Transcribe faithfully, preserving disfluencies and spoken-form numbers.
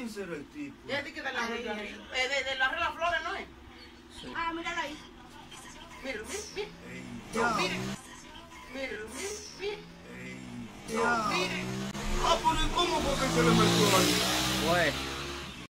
quién será el tipo? Es de que de la de, de, de la Las Flores, ¿no es? Sí. Ah, míralo ahí. Míralo, mire, Ey, mire. Mire. Míralo, mire, mire. ey. Mire. Ah, pero ¿y cómo fue que se le metió ahí? Pues.